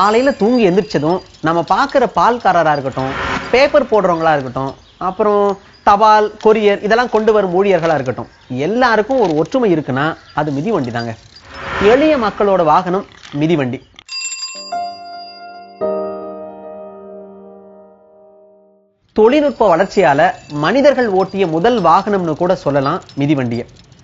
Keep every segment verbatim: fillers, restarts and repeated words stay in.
காலையில தூங்கி எந்திரிச்சதும் நம்ம பார்க்குற பால்காரராக இருக்கட்டும், பேப்பர் போடுறவங்களா இருக்கட்டும், அப்புறம் தபால் கொரியர் இதெல்லாம் கொண்டு வரும் ஊழியர்களா இருக்கட்டும், எல்லாருக்கும் ஒரு ஒற்றுமை இருக்குன்னா அது மிதிவண்டி தாங்க. எளிய மக்களோட வாகனம் மிதிவண்டி. தொழில்நுட்ப வளர்ச்சியால மனிதர்கள் ஓட்டிய முதல் வாகனம்னு கூட சொல்லலாம் மிதிவண்டிய.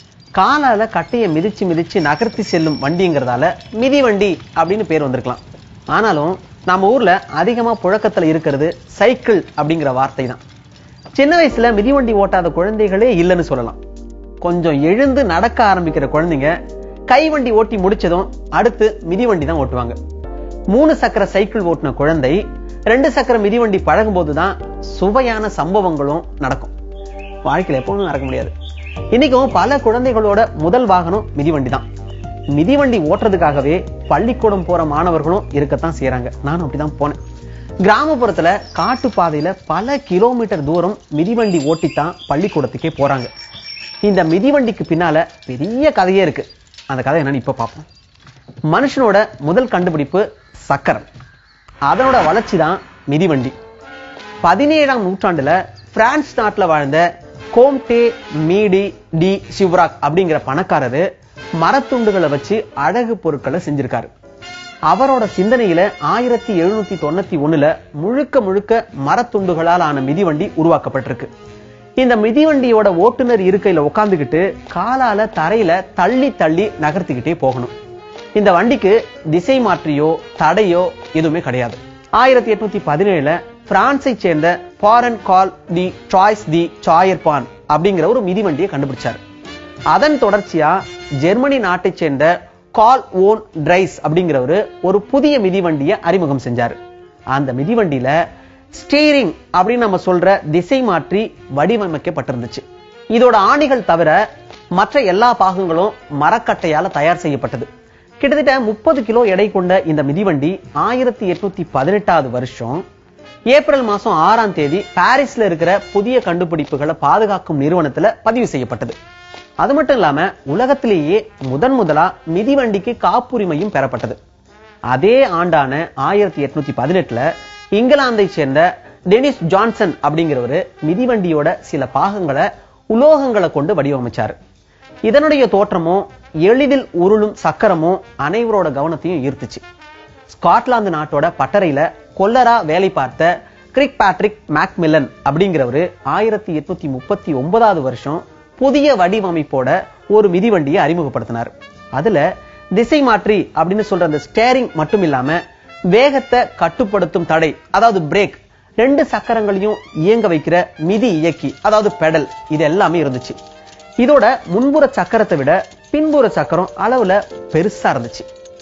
காலால கட்டையை மிதிச்சு மிதிச்சு நகர்த்தி செல்லும் வண்டிங்கிறதால மிதிவண்டி அப்படின்னு பேர் வந்திருக்கலாம். ஆனாலும் நம்ம ஊர்ல அதிகமா புழக்கத்துல இருக்கிறது சைக்கிள் அப்படிங்கிற வார்த்தை தான். சின்ன வயசுல மிதிவண்டி ஓட்டாத குழந்தைகளே இல்லைன்னு சொல்லலாம். கொஞ்சம் எழுந்து நடக்க ஆரம்பிக்கிற குழந்தைங்க கைவண்டி ஓட்டி முடிச்சதும் அடுத்து மிதிவண்டி தான் ஓட்டுவாங்க. மூணு சக்கர சைக்கிள் ஓட்டின குழந்தை ரெண்டு சக்கர மிதிவண்டி பழகும் போதுதான் சுவையான சம்பவங்களும் நடக்கும். வாழ்க்கையில எப்பவும் நடக்க முடியாது. இன்னைக்கும் பல குழந்தைகளோட முதல் வாகனம் மிதிவண்டி தான். மிதிவண்டி ஓட்டுறதுக்காகவே பள்ளிக்கூடம் போற மாணவர்களும் இருக்கத்தான் செய்யறாங்க. நானும் அப்படிதான் போனேன். கிராமப்புறத்துல காட்டு பாதையில பல கிலோமீட்டர் தூரம் மிதிவண்டி ஓட்டித்தான் பள்ளிக்கூடத்துக்கே போறாங்க. இந்த மிதிவண்டிக்கு பின்னால பெரிய கதையே இருக்கு. அந்த கதை என்னன்னு இப்ப பார்ப்போம். மனுஷனோட முதல் கண்டுபிடிப்பு சக்கரம். அதனோட வளர்ச்சி தான் மிதிவண்டி. பதினேழாம் நூற்றாண்டுல பிரான்ஸ் நாட்டுல வாழ்ந்த கோம்டே மீடி டி சிவ்ராக் அப்படிங்கிற பணக்காரரு மரத்துண்டுகளை வச்சு அழகு பொருட்களை செஞ்சிருக்காரு. அவரோட சிந்தனையில ஆயிரத்தி எழுநூத்தி தொண்ணூத்தி ஒண்ணுல முழுக்க முழுக்க மரத்துண்டுகளால் ஆன மிதிவண்டி உருவாக்கப்பட்டிருக்கு. இந்த மிதிவண்டியோட ஓட்டுநர் இருக்கையில உட்காந்துக்கிட்டு காலால தரையில தள்ளி தள்ளி நகர்த்திக்கிட்டே போகணும். இந்த வண்டிக்கு திசை மாற்றியோ தடையோ எதுவுமே கிடையாது. ஆயிரத்தி எட்நூத்தி பதினேழுல பிரான்ஸை சேர்ந்த பாரன் கால் தி ட்ராய்ஸ் தி சாயர்பான் அப்படிங்கிற ஒரு மிதிவண்டியை கண்டுபிடிச்சார். அதன் தொடர்ச்சியா ஜெர்மனி நாட்டை சேர்ந்த கால் ஓன் டிரைஸ் அப்படிங்கிறவரு ஒரு புதிய மிதிவண்டியை அறிமுகம் செஞ்சாரு. அந்த மிதிவண்டியில ஸ்டீரிங் அப்படின்னு நம்ம சொல்ற திசை மாற்றி வடிவமைக்கப்பட்டிருந்துச்சு. இதோட ஆணிகள் தவிர மற்ற எல்லா பாகங்களும் மரக்கட்டையால தயார் செய்யப்பட்டது. கிட்டத்தட்ட முப்பது கிலோ எடை கொண்ட இந்த மிதிவண்டி ஆயிரத்தி எட்நூத்தி பதினெட்டாவது வருஷம் ஏப்ரல் மாசம் ஆறாம் தேதி பாரிஸ்ல இருக்கிற புதிய கண்டுபிடிப்புகளை பாதுகாக்கும் நிறுவனத்துல பதிவு செய்யப்பட்டது. அது மட்டும் இல்லாம உலகத்திலேயே முதன் முதலா மிதிவண்டிக்கு காப்புரிமையும் பெறப்பட்டது. அதே ஆண்டான ஆயிரத்தி எட்நூத்தி பதினெட்டுல இங்கிலாந்தை சேர்ந்த டெனிஸ் ஜான்சன் அப்படிங்கிறவரு மிதிவண்டியோட சில பாகங்களை உலோகங்களை கொண்டு வடிவமைச்சாரு. இதனுடைய தோற்றமும் எளிதில் உருளும் சக்கரமும் அனைவரோட கவனத்தையும் ஈர்த்துச்சு. ஸ்காட்லாந்து நாட்டோட பட்டறையில கொல்லரா வேலை பார்த்த கிரிக் பேட்ரிக் மேக்மில்லன் அப்படிங்கிறவரு ஆயிரத்தி எட்நூத்தி முப்பத்தி ஒன்பதாவது வருஷம் புதிய வடிவமைப்போட ஒரு மிதிவண்டியை அறிமுகப்படுத்தினார். அதுல திசை மாற்றி அப்படின்னு சொல்ற அந்த ஸ்டேரிங் மட்டும் இல்லாம வேகத்தை கட்டுப்படுத்தும் தடை, அதாவது பிரேக், ரெண்டு சக்கரங்களையும் இயங்க வைக்கிற மிதி இயக்கி, அதாவது பெடல், இது எல்லாமே இருந்துச்சு. இதோட முன்புற சக்கரத்தை விட பின்புற சக்கரம் அளவுல பெருசா இருந்துச்சு.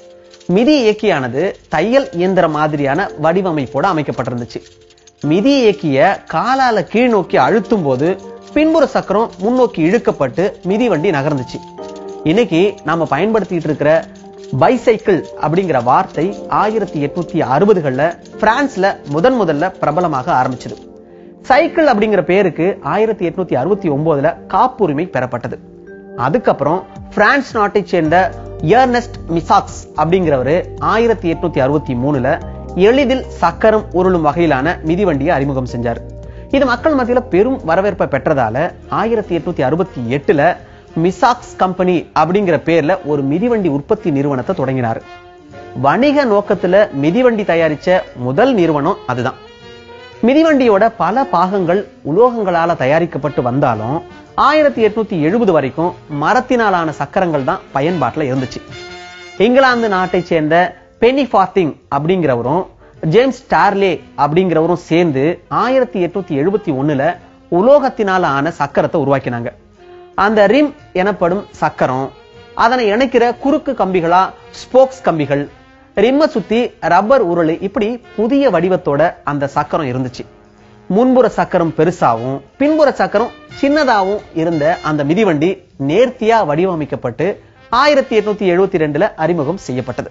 மிதி இயக்கியானது தையல் இயந்திர மாதிரியான வடிவமைப்போட அமைக்கப்பட்டிருந்துச்சு. மிதி இயக்கிய காலால கீழ் நோக்கி அழுத்தும் போது பின்புற சக்கரம் முன்னோக்கி இழுக்கப்பட்டு மிதிவண்டி நகர்ந்துச்சு. இன்னைக்கு நாம பயன்படுத்திட்டு இருக்கிற பைசைக்கிள் அப்படிங்கிற வார்த்தை ஆயிரத்தி எட்நூத்தி அறுபதுகள்ல பிரான்ஸ்ல முதன் முதல்ல பிரபலமாக ஆரம்பிச்சது. சைக்கிள் அப்படிங்கிற பேருக்கு ஆயிரத்தி எட்நூத்தி அறுபத்தி ஒன்பதுல காப்புரிமை பெறப்பட்டது. அதுக்கப்புறம் பிரான்ஸ் நாட்டை சேர்ந்த எர்னஸ்ட் மிசாக்ஸ் அப்படிங்கிறவரு ஆயிரத்தி எட்நூத்தி அறுபத்தி மூணுல எளிதில் சக்கரம் உருளும் வகையிலான மிதிவண்டியை அறிமுகம் செஞ்சார். இது மக்கள் மத்தியில பெரும் வரவேற்பை பெற்றதால ஆயிரத்தி எட்நூத்தி அறுபத்தி எட்டுல மிசாக்ஸ் கம்பெனி அப்படிங்கிற பேர்ல ஒரு மிதிவண்டி உற்பத்தி நிறுவனத்தை தொடங்கினார். வணிக நோக்கத்துல மிதிவண்டி தயாரிச்ச முதல் நிறுவனம் அதுதான். மிதிவண்டியோட பல பாகங்கள் உலோகங்களால தயாரிக்கப்பட்டு வந்தாலும் ஆயிரத்தி எட்நூத்தி எழுபது வரைக்கும் மரத்தினாலான சக்கரங்கள் தான் பயன்பாட்டில் இருந்துச்சு. இங்கிலாந்து நாட்டை சேர்ந்த பென்னி ஃபார்த்திங் அப்படிங்கிறவரும் ஜேம்ஸ் டார்லே அப்படிங்கிறவரும் சேர்ந்து ஆயிரத்தி எட்நூத்தி எழுபத்தி ஒண்ணுல உலோகத்தினால ஆன சக்கரத்தை உருவாக்கினாங்க. அந்த ரிம் எனப்படும் சக்கரம், அதனை இணைக்கிற குறுக்கு கம்பிகளா ஸ்போக்ஸ் கம்பிகள், ரிம்ம சுத்தி ரப்பர் உருளை, இப்படி புதிய வடிவத்தோட அந்த சக்கரம் இருந்துச்சு. முன்புற சக்கரம் பெருசாவும் பின்புற சக்கரம் சின்னதாவும் இருந்த அந்த மிதிவண்டி நேர்த்தியா வடிவமைக்கப்பட்டு ஆயிரத்தி எட்நூத்தி எழுபத்தி ரெண்டுல அறிமுகம் செய்யப்பட்டது.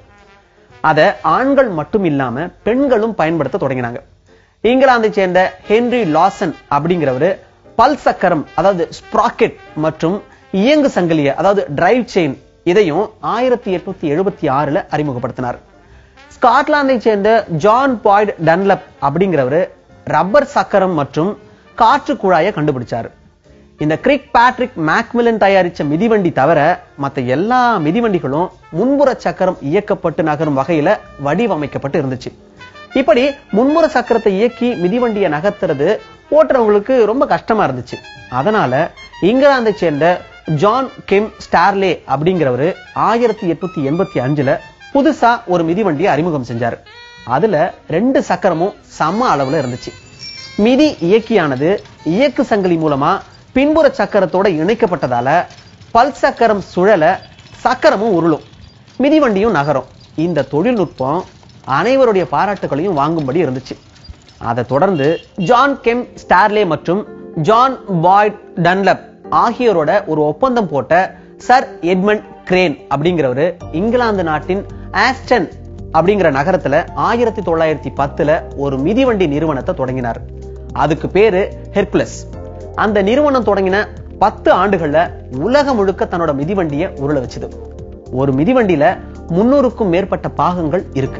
அத ஆண்கள் மட்டும் இல்லாம பெண்களும் பயன்படுத்த தொடங்கினாங்க. இங்கிலாந்தை சேர்ந்த ஹென்ரி லாசன் அப்படிங்கிறவரு பல் சக்கரம், அதாவது ஸ்ப்ராக்கெட் மற்றும் இயங்கு சங்கிலிய, அதாவது டிரைவ் செயின், இதையும் ஆயிரத்தி எட்நூத்தி எழுபத்தி ஆறுல அறிமுகப்படுத்தினார். ஸ்காட்லாந்தை சேர்ந்த ஜான் பாய்ட் டன்லப் அப்படிங்கிறவரு ரப்பர் சக்கரம் மற்றும் காற்று குழாயை கண்டுபிடிச்சாரு. இந்த கிரிக் பேட்ரிக் மேக்மில்லன் தயாரிச்ச மிதிவண்டி தவிர மற்ற எல்லா மிதிவண்டிகளும் முன்புற சக்கரம் இயக்கப்பட்டு நகரும் வகையில வடிவமைக்கப்பட்டு இருந்துச்சு. இப்படி முன்புற சக்கரத்தை இயக்கி மிதிவண்டியை நகர்த்துறது ஓட்டுறவங்களுக்கு ரொம்ப கஷ்டமா இருந்துச்சு. அதனால இங்கிலாந்தை சேர்ந்த ஜான் கெம் ஸ்டார்லே அப்படிங்கிறவரு ஆயிரத்தி எட்நூத்தி எண்பத்தி அஞ்சுல புதுசா ஒரு மிதிவண்டியை அறிமுகம் செஞ்சாரு. அதுல ரெண்டு சக்கரமும் சம அளவுல இருந்துச்சு. மிதி இயக்கியானது இயக்கு சங்கிலி மூலமா பின்புற சக்கரத்தோட இணைக்கப்பட்டதால பல் சக்கரம் சுழல சக்கரமும் உருளும், மிதிவண்டியும் நகரும். இந்த தொழில்நுட்பம் அனைவருடைய பாராட்டுகளையும் வாங்கும்படி இருந்துச்சு. அதை தொடர்ந்து ஜான் கெம் ஸ்டார்லே மற்றும் ஜான் பாய்ட் டன்லப் ஆகியோரோட ஒரு ஒப்பந்தம் போட்ட சர் எட்மண்ட் கிரேன் அப்படிங்கிறவரு இங்கிலாந்து நாட்டின் ஆஸ்டன் அப்படிங்கிற நகரத்துல ஆயிரத்தி தொள்ளாயிரத்தி பத்துல ஒரு மிதிவண்டி நிறுவனத்தை தொடங்கினார். அதுக்கு பேரு ஹெர்குலஸ். அந்த நிறுவனம் தொடங்கின பத்து ஆண்டுகள்ல உலகம் முழுக்க தன்னோட மிதிவண்டியை உருள வச்சது. ஒரு மிதிவண்டியில முன்னூறுக்கும் மேற்பட்ட பாகங்கள் இருக்கு.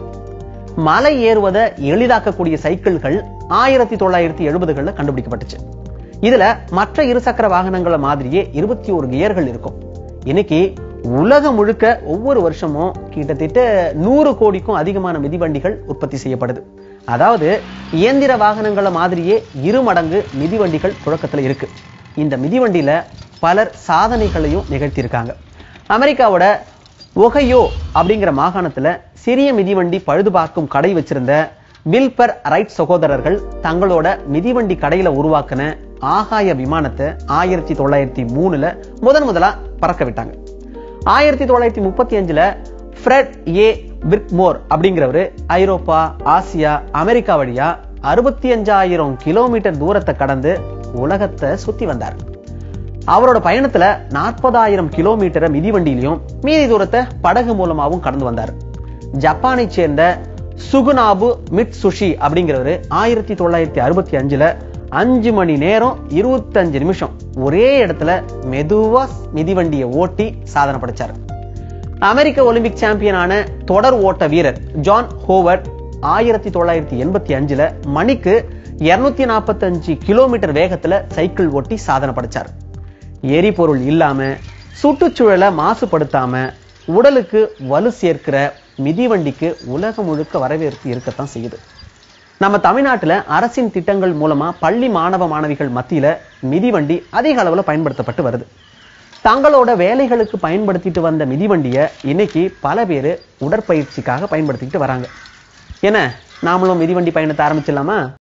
மலை ஏறுவதை எளிதாக்கக்கூடிய சைக்கிள்கள் ஆயிரத்தி தொள்ளாயிரத்தி எழுபதுகள்ல கண்டுபிடிக்கப்பட்டுச்சு. இதுல மற்ற இருசக்கர வாகனங்கள மாதிரியே இருபத்தி ஒரு கியர்கள் இருக்கும். இன்னைக்கு உலகம் முழுக்க ஒவ்வொரு வருஷமும் கிட்டத்தட்ட நூறு கோடிக்கும் அதிகமான மிதிவண்டிகள் உற்பத்தி செய்யப்படுது. அதாவது இயந்திர வாகனங்கள மாதிரியே இரு மடங்கு மிதிவண்டிகள் புழக்கத்துல இருக்கு. இந்த மிதிவண்டியில பலர் சாதனைகளையும் நிகழ்த்தியிருக்காங்க. அமெரிக்காவோட ஒகையோ அப்படிங்கிற மாகாணத்துல சிறிய மிதிவண்டி பழுது பார்க்கும் கடை வச்சிருந்த வில்பர் ரைட் சகோதரர்கள் தங்களோட மிதிவண்டி கடையில உருவாக்கின ஆகாய விமானத்தை ஆயிரத்தி தொள்ளாயிரத்தி மூணுல முதன் முதலா பறக்க விட்டாங்க. ஆயிரத்தி தொள்ளாயிரத்தி முப்பத்தி அஞ்சுல ஃப்ரெட் ஏ பிர்க்மோர் அப்படிங்கிறவரு ஐரோப்பா, ஆசியா, அமெரிக்கா வழியா அறுபத்தி அஞ்சாயிரம் கிலோமீட்டர் தூரத்தை கடந்து உலகத்தை சுத்தி வந்தார். அவரோட பயணத்துல நாற்பதாயிரம் கிலோமீட்டரை மிதிவண்டியிலையும் மீதி தூரத்தை படகு மூலமாவும் கடந்து வந்தார். ஜப்பானை சேர்ந்த சுகுனாபு மிட்சுஷி அப்படிங்கிறவரு ஆயிரத்தி தொள்ளாயிரத்தி அறுபத்தி அஞ்சுல அஞ்சு மணி நேரம் இருபத்தி அஞ்சு நிமிஷம் ஒரே இடத்துல மெதுவா மிதிவண்டியை ஓட்டி சாதனை படைச்சார். அமெரிக்க ஒலிம்பிக் சாம்பியனான தொடர் ஓட்ட வீரர் ஜான் ஹோவர்ட் ஆயிரத்தி தொள்ளாயிரத்தி எண்பத்தி அஞ்சுல மணிக்கு இருநூத்தி நாற்பத்தி அஞ்சு கிலோமீட்டர் வேகத்துல சைக்கிள் ஓட்டி சாதனை படைச்சார். எரிபொருள் இல்லாம சுற்றுச்சூழலை மாசுபடுத்தாம உடலுக்கு வலு சேர்க்கிற மிதிவண்டிக்கு உலகம் முழுக்க வரவேற்பு இருக்கத்தான் செய்யுது. நம்ம தமிழ்நாட்டுல அரசின் திட்டங்கள் மூலமா பள்ளி மாணவ மாணவிகள் மத்தியில மிதிவண்டி அதிக அளவுல பயன்படுத்தப்பட்டு வருது. தங்களோட வேலைகளுக்கு பயன்படுத்திட்டு வந்த மிதிவண்டிய இன்னைக்கு பல பேரு உடற்பயிற்சிக்காக பயன்படுத்திட்டு வராங்க. என்ன, நாமளும் மிதிவண்டி பயணத்தை ஆரம்பிச்சிடலாமா?